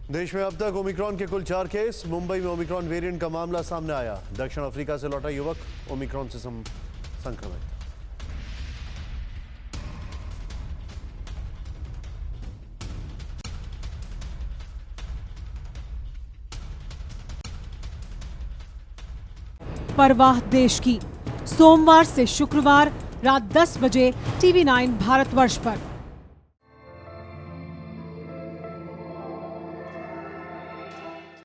देश में अब तक ओमिक्रॉन के कुल 4 केस। मुंबई में ओमिक्रॉन वेरिएंट का मामला सामने आया। दक्षिण अफ्रीका से लौटा युवक ओमिक्रॉन से संक्रमित। परवाह देश की, सोमवार से शुक्रवार रात 10 बजे TV9 भारतवर्ष पर।